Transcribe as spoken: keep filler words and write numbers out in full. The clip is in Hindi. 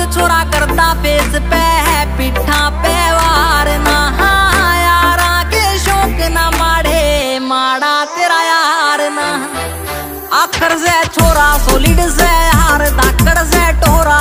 छोरा करता पेस पे है पिठा पे वार ना यारा के शौक ना माड़े माड़ा तेरा यार ना आखर से छोरा सोलिड से हार धाकड़ से टोरा